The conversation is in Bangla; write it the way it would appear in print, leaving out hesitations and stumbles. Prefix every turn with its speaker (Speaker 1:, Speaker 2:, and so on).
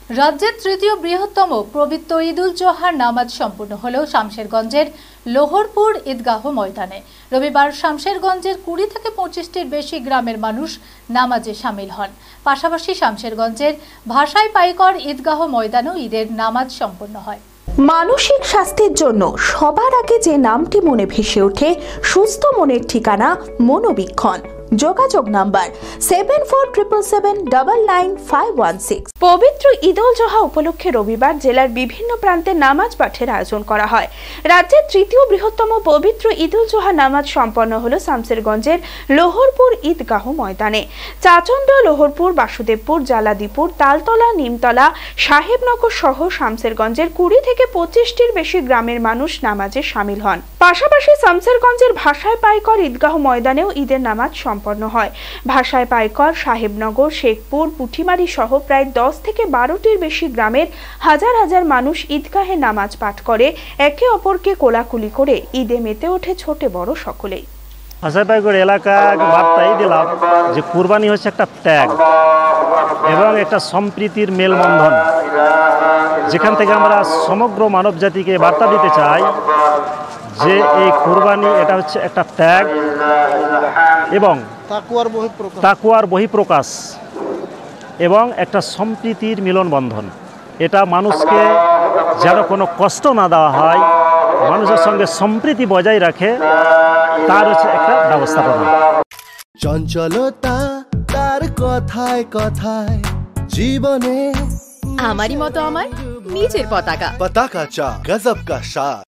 Speaker 1: রাজ্যের তৃতীয় বৃহত্তম পবিত্র ঈদুল জোহার নামাজ সম্পূর্ণ হলো শামশেরগঞ্জের লোহরপুর ঈদগাহ ময়দানে। রবিবার শামশেরগঞ্জের 20 থেকে 25টির বেশি গ্রামের মানুষ নামাজে শামিল হন। পাশাপাশি শামশেরগঞ্জের ভাষায় পাইকর ঈদগাহ ময়দানেও ঈদের নামাজ সম্পন্ন হয়।
Speaker 2: মানসিক স্বাস্থ্যের জন্য সবার আগে যে নামটি মনে ভেসে ওঠে, সুস্থ মনের ঠিকানা মনোবীক্ষণ। যোগাযোগ নাম্বার 7477799516। পবিত্র ঈদুল জোহা উপলক্ষে রবিবার জেলার বিভিন্ন প্রান্তে নামাজ পাঠের আয়োজন করা হয়। রাজ্যের তৃতীয় বৃহত্তম পবিত্র ঈদুল জোহা নামাজ সম্পন্ন হলো শামশেরগঞ্জের লোহরপুর ঈদগাহ ময়দানে। চাচন্ড, লোহরপুর, বাসুদেবপুর, জালাদিপুর, তালতলা, নিমতলা, সাহেবনগর সহ শামশেরগঞ্জের 20 থেকে 25টির বেশি গ্রামের মানুষ নামাজে শামিল হন। পাশাপাশি শামশেরগঞ্জের ভাষায় পাইকর ঈদগাহ ময়দানেও ঈদের নামাজ সম্পন্ন হয়। ভাষায় পাইকর, সাহেবনগর, শেখপুর, পুঠিমারি সহ প্রায় 10 থেকে 12টির বেশি গ্রামের হাজার হাজার মানুষ ঈদগাহে নামাজ পাঠ করে একে অপরকে কোলাকুলি করে ঈদে মেতে ওঠে ছোট বড় সকলেই।
Speaker 3: ভাষায় পাইকর এলাকা বার্তাই দিলাম যে কুরবানি হচ্ছে একটা ত্যাগ এবং একটা সম্প্রীতির মেলবন্ধন, যেখান থেকে আমরা সমগ্র মানব জাতিকে বার্তা দিতে চাই যে এই কুরবানি এটা হচ্ছে একটা ত্যাগ এবং তাকওয়ার বহিঃপ্রকাশ এবং একটা সম্প্রীতির মিলন বন্ধন। এটা মানুষকে যেন কোনো কষ্ট না দেওয়া হয়, মানুষের সঙ্গে সম্প্রীতি বজায় রাখে, তার হচ্ছে একটা ব্যবস্থাপনা।
Speaker 4: চঞ্চলতা তার কথায় কথায় জীবনে
Speaker 5: আমারই মতো আমার নিজের পতাকা
Speaker 4: চা গজব কা শাহ।